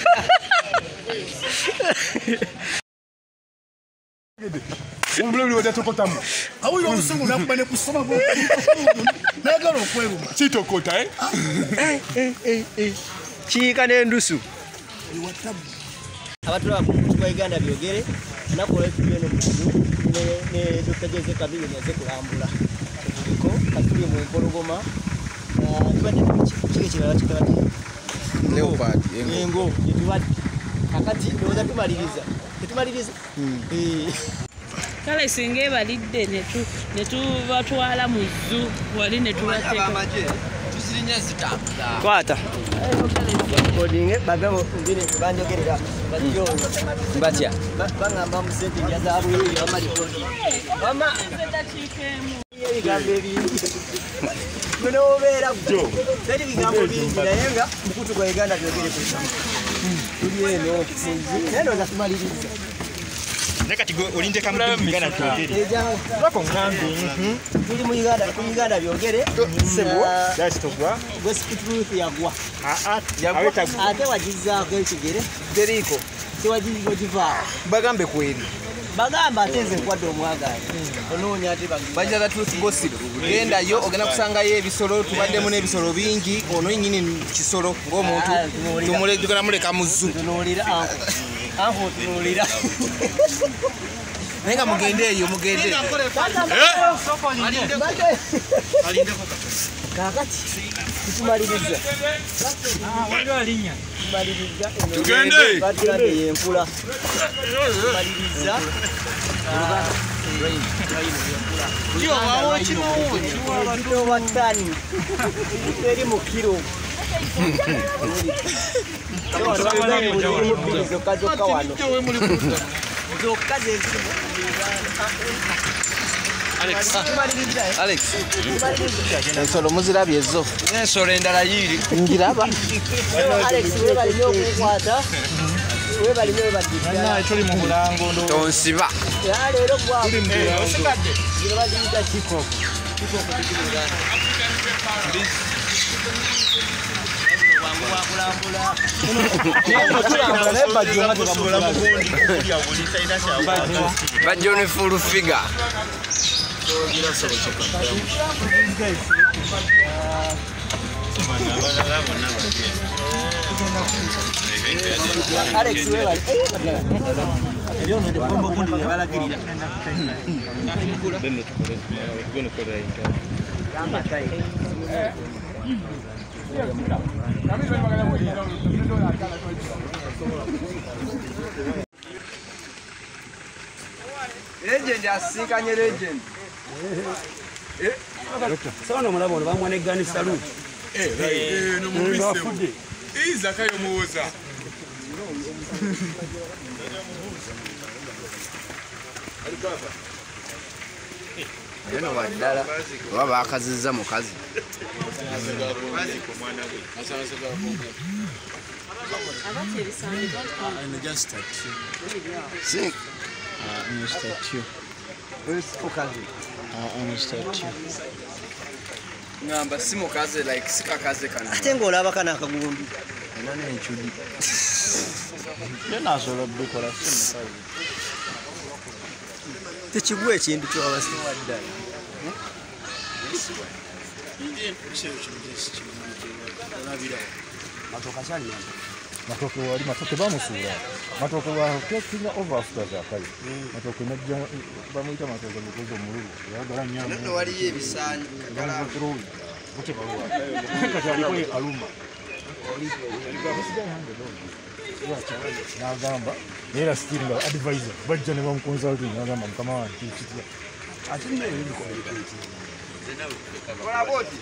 Umbloli watatokotamu. Awuyo omusungu nakubane kusoma bwo. Nagalo kwebuma. Chitokota eh? Eh eh eh eh. Chika n'endusu. Watabu. Abantu ba Uganda byogere nakola ekibeno ne ne Doctor Jeze Kabili ne kulambula. Ko katuli mu Empologoma. Na tubadde kike kirala kikabati. Leopard yengo yitubadde. Akati ndoza tumaliriza. Tumaliriza. Eh. Kale singa ebalidde netu netubatwala mu zoo wali netubateeka tusirinnya zitambula kwata kodinge bagabo mbire banjogerera batyo batya bangamba mu sente ya zaabu yiri amali kodi mama zetatikemu ebigambo ebingi muno obeera gwo teri bigambo bingi naye nga mukutu gwa Uganda byogere ku tuli eno eno za tumaliriza Nekati go olinde kamu Uganda byogere. Bako ngambi. Tuli mu Uganda, ku Uganda byogere. Sebo, that's to gwa. Go speak truth yagwa. Ah ah, yaweta gwa. Ate wajiza ko ekigere. Deriko. Te wajiza jiva. Bagambe kweli. Bagamba ateze kwaddo omwagala. Onoonya ate bagamba. Bajaza truth gossip. Genda yo ogenda kusanga ye ebisolo tubadde mu n'ebisolo bingi ono nyinyi kisolo ng'omuntu. Tumule dugana muleka muzu. Tunulira anko. Anko tunulira. Nenga mugende eyo mugende. Alinde kakati tumaliriza. Ah wali alinya. Tumaliriza. Tugende. Batulade yenkula. Tumaliriza. Yo wawo kino kino watani. Eri mu kilo. Alex. Alex. Ensolo muzirabye zo. Ensolo endala yiri. Ngiraba. Alex we bali nyo kukwata. We bali nyo badika. Na ekyo mu mulango ndo. Tonsiba. Ya lero kwa. Tuli mu mulango. Osikadde. Ngiraba dita chiko. Chiko ko dikira. Bajoni full figure. Alex wewe Legend asikanye legend. Eh? Sono mulabo bamwane gani salute. Eh, eh, no mubise. Iza kayo muwoza. Ali baba. Yeno wadala baba akaziza mukazi. Sing. Ah, no statue. Where's mukazi? Ah, no statue. Ngamba si mukazi like sika kazi kana. Ate ngolaba kana akagundu. Nane enchudi. Yena solo bikola simukazi. Tekigwe ekintu ky'abasi waddala. Matoka chali yanda. Matoka wali matoka bamusura. Matoka wa kina overafter za kali. Matoka najja bamuita matoka mukozo mululu. Yagala nyama. Nno wali ebisani. Kagala kuruli. Kuche bawa. Kachali kwa aluma. Nagamba era still nga advisor bajja ne bam consulting nagamba mukama wange kitia ati ne yindi communicate kola boti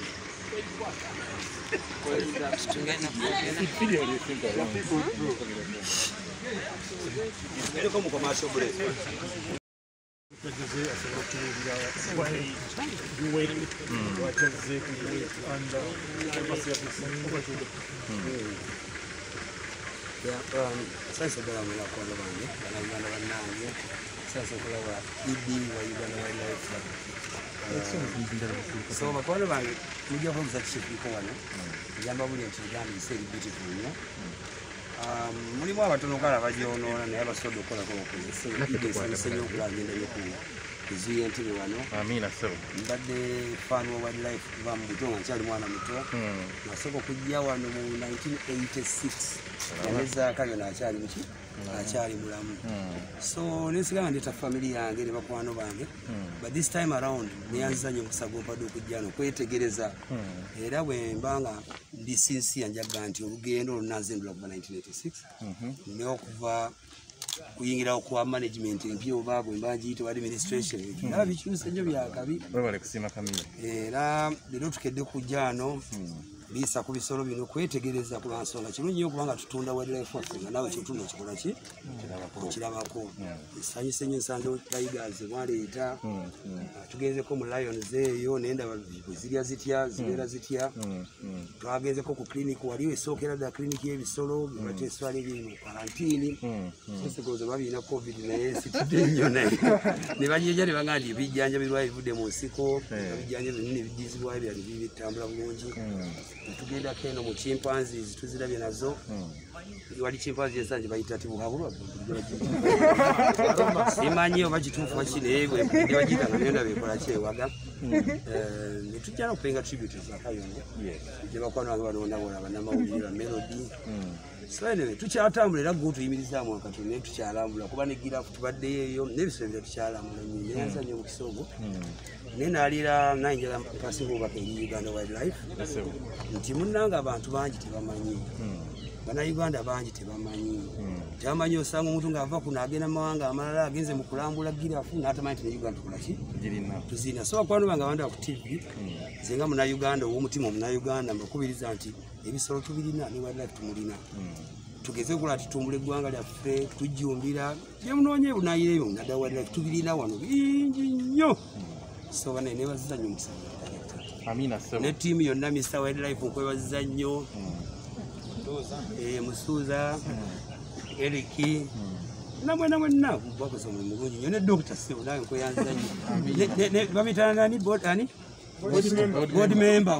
Ya, um, sasa dola mwana kwa bande, bana Uganda banange. Sasa kula wa idi wa Uganda wildlife. So bakola bange, mujja kumza chifu ko wana. Yamba buli nti Uganda is very beautiful, no? mulimu abatono kala bagyonoona naye abasobodde okukolako okusenyo okulagenda kuzuya entebe wano. Amina sebo. Mbadde fan wa wildlife kuva mu buto nga nkyali mwana muto. Nasooka okujja wano mu nineteen eighty-six. Yanezaaka byona akyali muki akyali mulamu. So nesiganga ndeeta family yange ne bakwano bange. But this time around neyanzanya omusago mpadde okujja wano kwetegereza. Era bwe mbanga ndi sincere njaga nti olugendo olunazendula kuva nineteen eighty-six. Ne okuva kuyingira kwa management empyo babo mbagiyita wa administration era bikyuse nnyo byakabi webale kusima kamira era lero tukedde kujjano lisa ku bisolo bino kwetegereza ku nsonga kirungi nnyo kubanga tutunda wildlife waffe nga nawe kyotunda kikola ki kirabako esanyuse nnyo nsanze tigers mwaleeta tugenzeko mu lions eyo nendaba zirya zitya zibeera zitya twagenzeko ku clinic waliwo esookera ddala clinic y'ebisolo bibateswala ebiri mu quarantine sosegozo babiina covid naye situdde nnyo naye ne bajja ne bagamba nti ebijjanjabirwayo bivudde mu nsiko ebijjanjabi binene ebijjizibwayo byali bitambula bulungi tugendako eno mu chimpanzees tuzirabye nazo wali chimpanzee ensanje bayita ti buhabulwa simanyi oba kituufu wakine ne bagita nga nenda bekola kyewaga ne tujja n'okupenga tribute za Kayongo gye bakwano bange banondabola bannamawulire melody so anyway tukyatambula era gwe tuyimirizaamu wakati naye tukyalambula kuba ne girafu tubaddeyo eyo n'ebisolo bya tukyalambula nnyo neyanzanya omukisa ogwo naye naalira nayinjala mpasinga obubaka eri Uganda Wildlife nti munnanga abantu bangi tebamanyi bannayuganda bangi tebamanyi tebamanyi osanga omuntu ng'ava kuno agenda mu mawanga amalala agenze mu kulambula girafu n'atamanyi ti ne Uganda tukola ki tuzina so bakwano bange abandi ku T V nze nga munnayuganda ow'omutima omunnayuganda mbakubiriza nti ebisolo tubirina ne wildlife tumulina tugeze kula tutumbule eggwanga lyaffe tujjumbira byemunoonye ebunayira ebyo naddala wildlife tubirina wano bingi nnyo so bane nebaziza nnyo omusango amina sebo ne tiimu yonna Mister Wildlife nkwebaziza nnyo eh Musuuza Eriki namwe namwe na bakoze omulimu mulungi nnyo ne Doctor Sebo nawe nkweyanza nnyo babitana nani board ani board member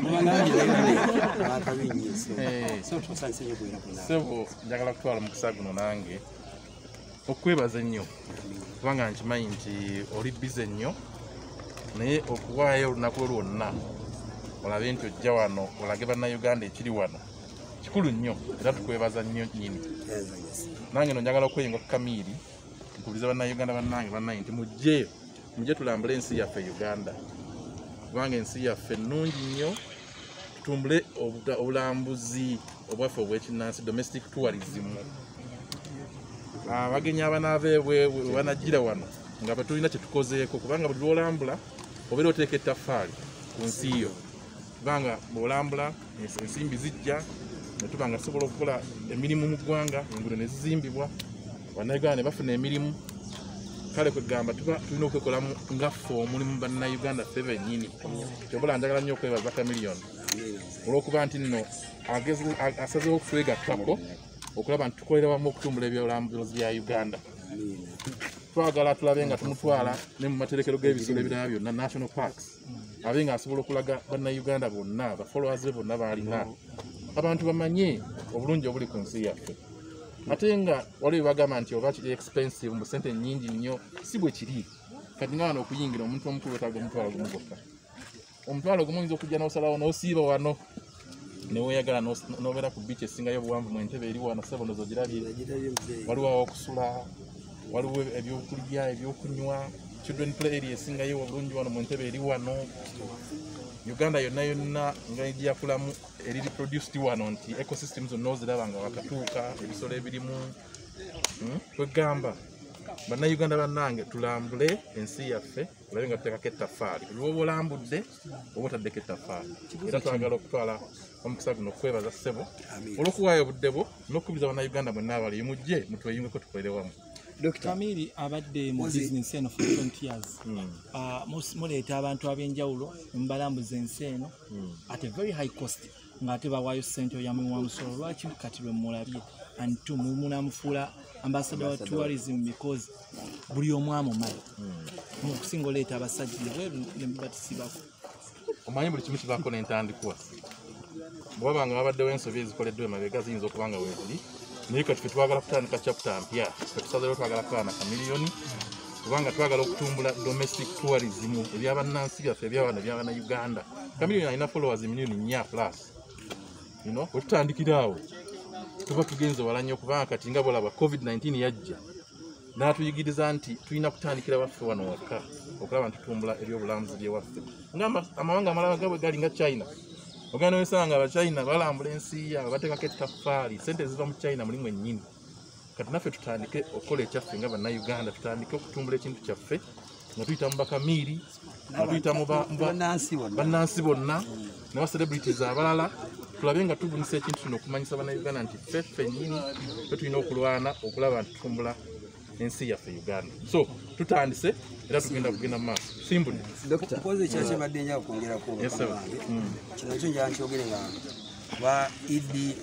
so tusanse nnyo kwera kuna sebo njagala kutwala mu kusaga guno nange okwebaza nnyo kubanga nkimanyi nti oli busy nnyo naye okuwaayo olunaku lwonna olabe nti ojja wano olage bannayuganda ekiri wano kikulu nnyo era tukwebaza nnyo nnyini nange no njagala okweyinga ku Kamiiri nkubuliza bannayuganda bannange bannange nti mujjeyo mujje tulambule ensi yaffe Uganda kubanga ensi yaffe nnungi nnyo tutumbule obulambuzi obwaffe obw'ekinnansi domestic tourism abagenyi abanaaveebwe banagira wano nga batulina kyetukozeeko kubanga buli lwolambula obeera oteeka ettaffaali ku nsi yo kubanga bwolambula ensimbi zijja ne tuba nga tusobola okukola emirimu mu ggwanga enguudo ne zizimbibwa bannayuganda ne bafuna emirimu kale kwegamba tuba tulina okwekolamu ngaffe omulimu bannayuganda ffe bennyini kyobola njagala nnyo okwebaza Chameleon olw'okuba nti nno asazeewo okutwegattako okulaba nti tukolera wamu okutumbula ebyobulambuzi bya Uganda twagala tulabe nga tumutwala ne mu materekero g'ebisolo ebirala byonna national parks abe nga asobola okulaga bannayuganda bonna bafollowers be bonna baalina abantu bamanye obulungi obuli ku nsi yaffe ate nga waliwo bagamba nti oba kiri expensive mu sente nnyingi nnyo si bwe kiri kati nga wano okuyingira omuntu omukulu wetaaga omutwalo gumu gwokka omutwalo gumu oyinza okujja n'osalawo n'osiiba wano neweeyagala n'obeera ku biici esingayo obuwanvu mu entebe eri wano sebo ndozo girabye waliwo awokusula waliwo ebyokulya ebyokunywa children play area esingayo obulungi wano mu ntebe eri wano Uganda yonna yonna nga ejjakulamu eri reproduced wano nti ecosystems zonna oziraba nga wakatuuka ebisolo ebirimu kwegamba bannayuganda bannange tulambule ensi yaffe olabe nga tuteekako ettaffaali buli woba olambudde oba otaddeko ettaffaali era twagala okutwala omukisa guno okwebaza ssebo olw'okuwaayo obudde bwo n'okukubiriza bannayuganda mwenna abali mujje mutweyungeko tukolere wamu Doctor Kamiiri abadde mu business eno for twenty years. Uh, muleeta abantu ab'enjawulo mbalambuza ensi eno at a very high cost ng'ate bawaayo ssente oyamuwa musolo lwaki kati lwe mulabye antu munamufuula ambassador wa tourism because buli omu amumanyi mukusinga oleeta abasajja ne batisibako omanyi buli kimu kibaako n'entandikwa bw'oba nga babaddewo ensobi ezikoleddwa emabega ziyinza okuba nga weeziri naye kati twagala kutandika chapter mpya tusazeewo twagala kukaana ka miliyoni kubanga twagala okutumbula domestic tourism ebyabannansi byaffe ebyabana ebyabana Uganda ka miliyoni alina followers miliyoni nnya plus you know wetutandikiraawo tuba tugenze wala nnyo kubanga kati nga bolaba covid nineteen yajja n'atuyigiriza nti tulina kutandikira waffe wano waka okulaba nti tutumbula ebyobulamuzi byewaffe nga amawanga amalala gabwe gali nga China ogenda wesanga abachina balambula ensi yaabwe bateekako ettaffaali sente ziva mu China mulimu ennyini kati naffe tutandike okukola ekyaffe nga bannayuganda tutandike okutumbula ekintu kyaffe nga tuyita mu bakamiiri nga tuyita mu bannansi bonna ne ba celebrities abalala tulabe nga tubunisa ekintu kino okumanyisa bannayuganda nti ffe ffennyini fe tulina okulwana okulaba nti tutumbula ensi yaffe Uganda so tutandise era tugenda kugenda mu maaso simbuli mpozi ekyakye badde njala okwongerako kino kyo njala nkyogere nga ba idi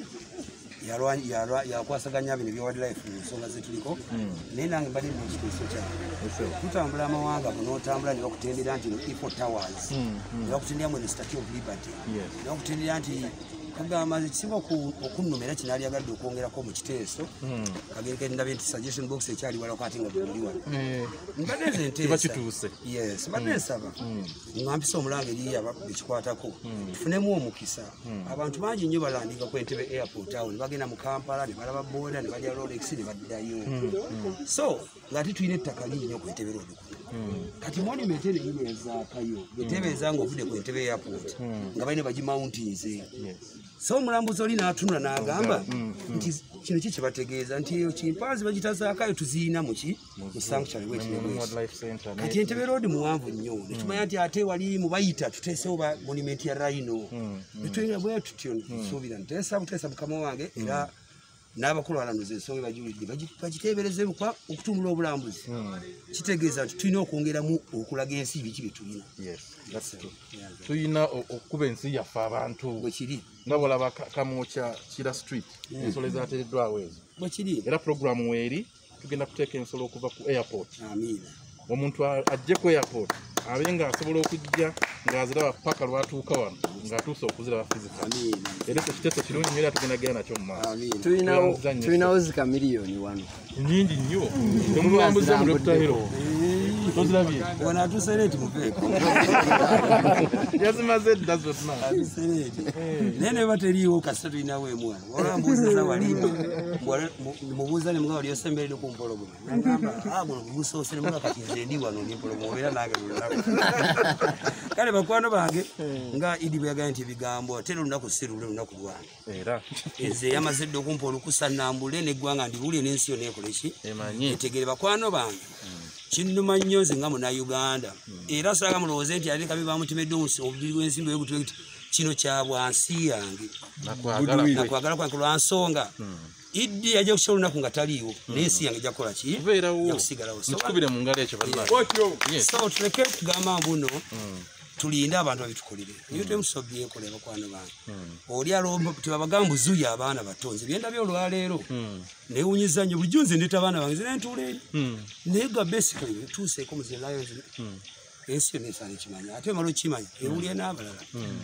yakwasaganya bino ebya wildlife mu nsonga zetuliko naye nange mbadde mu kituuso kyange tutambula amawanga bunootambula ne bakutendera nti Eiffel Towers ne bakutendera mu Statue of Liberty ne bakutendera nti kugamba ekisinga okunnuma era kinaali agadde okwongerako mu kiteeso kagereka ndabye nti suggestion box ekyali walako ate nga buli wano mbadde nze nteesa yes mbadde nsaba ngampisa omulanga eri ekikwatako tufunemu omukisa abantu bangi nnyo balandika ku Entebbe airport awo ne bagenda mu Kampala ne balaba boda ne balya Rolex ne baddayo so nga tulina ettaka lingi nnyo ku Entebbe road kati monument eno yino ezaakayo etebeeza nga ovudde ku Entebbe airport nga balina bagi mountains so omulambuzi oli n'atunula n'agamba nti kino ki kye bategeeza nti eyo kimpanzi bagitazaakayo tuziina muki mu sanctuary kati Entebbe road muwanvu nnyo netumanya nti ate wali mubayita tuteesewo ba monument ya Rhino netulina bwe tutyo nsuubira nteesa buteesa mukama wange era n'abakulu balanuza ensonga bajulidde bagiteebereze okutumbula obulambuzi kitegeeza nti tulina okwongeramu okulaga ensi biki bye tulina tulina okuba ensi yaffe abantu bwekiri nga bolaba Kamwokya Kira Street ensolo ezaateereddwawo ezo bwekiri era programu weeri tugenda kuteeka ensolo okuva ku airport omuntu ajje ku airport abe nga asobola okujja ng'aziraba paka lwatuuka wano ng'atuuse okuziraba physically era ekyo kiteeso kirungi nnyo era tugenda genda nakyo mu maaso tulinawo zika miliyoni wano nnyingi nnyo temulambuza mu Doctor Hero tozirabye wano atuuse leeti muveeko yazimaze dda zonna atuuse leeti naye ne bateriiwo kasita tulinawo emwana olambuuziza walimba mubuuza ne mugamba oli osemberedde ku mpologoma nagamba ah buno bugusoose ne mugamba kati nze ndi wano ndi mpologoma obeera nange lunaku kale bakwano bange nga Idi bwe yagambye nti ebigambo ate olunaku si lule lunaku lwange era nze yamaze dde okumpa olukusa nnambule n'eggwanga ndibuulire n'ensi yonna ekola ki etegere bakwano bange kinnuma nnyo nze nga Munnayuganda era saaga mulowooze nti ate kabi bamutemedde obubiri bw'ensimbi bwe butwe kino kya bwansi yange nakwagala kwange lwa nsonga Idi yajja kusobola olunaku nga taliiwo n'ensi yange ejja kukola ki jakusigalawo mutukubire mu ngalo ekyo bannange so tuleke kugamba mbuno tulinde abantu babitukolere niyo temusobye ekolera bakwano bange oli alomba tebabagamba buzuya abaana batonze byenda byo olwaleero newunyiza nnyo bulijjo nze ndeta abaana bange zina ntula eri naye ga basically tuuseeko mu Lions ensi yonna esaana ekimanya ate malo kimanya ewulye n'abalala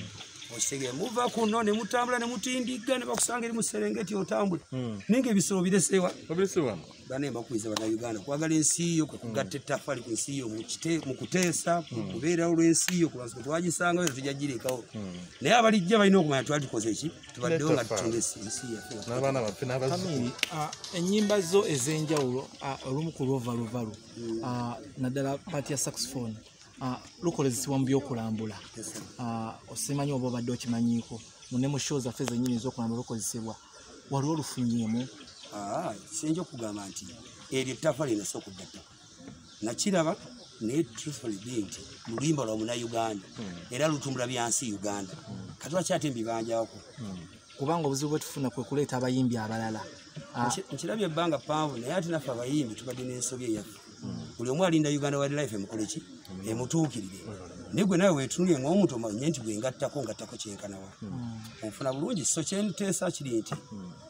osege muva kuno ne mutambula ne mutindiga ne bakusanga eri mu Serengeti otambula ninge ebisolo biresewa biresewa bane bakwiza bana Uganda kwagala ensi yo kugatta ettafali ku ensi yo mu kuteesa kubeera olw'ensi yo kubanza twagisanga wezo tujagirekawo naye abalijja balina okumanya twalikoze eki tubaddewo nga tutunga ensi yaffe n'abaana baffe n'abazzukulu ennyimba zo ez'enjawulo olumu ku luvaluvalu naddala paati ya saxophone lukolezesebwa mu byokulambula osimanyi oba obadde okimanyiiko ne mu show zaffe zennyini ez'okulambula lukozesebwa waliwo olufunyeemu kisenja okugamba nti eryo ettafali linasooka okuddattako nakiraba naye truthfully be nti luluyimba lwa Munnayuganda era lutumbula byansi Uganda kati lwaki ate mbibanjawoko kubanga obuzibu bwe tufuna kwe kuleeta abayimbi abalala nkirabye ebbanga ppanvu naye ate naffe abayimbi tubadde n'ensobi eyaffe buli omu alinda Uganda Wildlife emukole ki emutuukirire naye gwe nawe weetunulye ng'omuntu omanye nti gwe ngattako ngattako kyenkanawa onfuna bulungi so kyenteesa kiri nti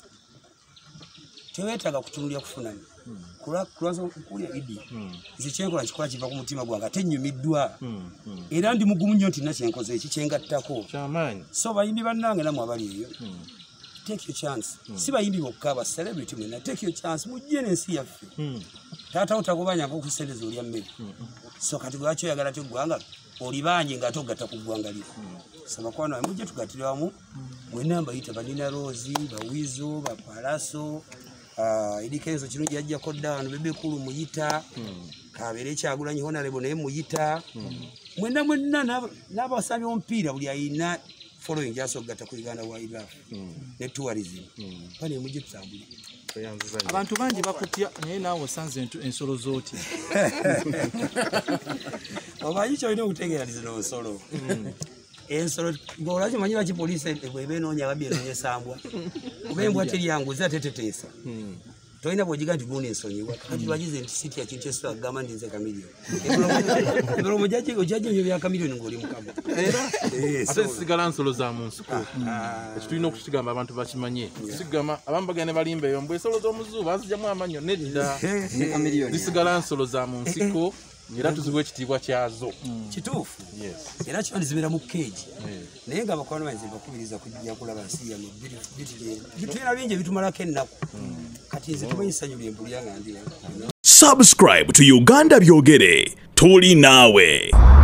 teweetaaga kutunulya kufunani kulwaza okulya Idi nze kyenkola nkikola kiva ku mutima gwange ate nnyumiddwa era ndi mugumu nnyo nti nakyenkoze eki kyengattako kyamaanyi so bayimbi bannange namwe abali eyo take your chance siba yimbi bokaba celebrity mena take your chance mujje nensi yaffe tata utakubanya ko kusendeza oli amme so kati gwacho yagala to gwanga olibanye ngato gata kugwangalira saba kwana mujje tugatiramu mwe namba yita banina Rose bawizo bapalaso ah idikezo kirungi yajja ko down bebe kulu muyita kabere kyagulanye honorable naye muyita mwenda mwenda n'abasambi omupiira buli ayina following jaso gata ku Uganda wildlife ne tourism pane mujje tusambule abantu bangi bakutya naye naawe osanze ensolo zooti obanyi kyolina okutegeera zino nsolo ensolo ng'olwaki manyi lwaki poliisi bweba enoonya ababbi enoonya esambwa kuba embwa teryanguza ateteteesa tolina bw'ogiga nti gundi ensonyiwa kati lwagize nti sitya kintu esobola kugamba ndi nze kamiliyoni ebiro omujaji ojajja ebyo bya kamiliyoni ng'oli mukama ate zisigala nsolo za mu nsiko ekitulina okukigamba abantu bakimanye tusigama abamu bagenda ne balimba eyo mbwe ensolo z'omuzuuba bazigyamu amanyo nedda zisigala nsolo za mu nsiko era tuziwe ekitiibwa kyazo kituufu era kyo ndizibera mu keegi naye nga bakwano banze bakubiriza kujja kulaba nsi yano bitulina bingi ebitumalako ennaku kati nze tumanyi ssanyu lyempulya nga ndi Subscribe to Uganda Byogere. Tuli nawe.